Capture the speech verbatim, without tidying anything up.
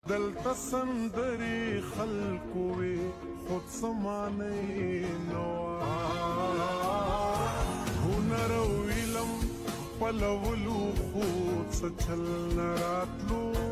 دلته سندرې خلکو وې خود سمانۍ نه وه هنر او علم پلولو خو څه چل نه راتلو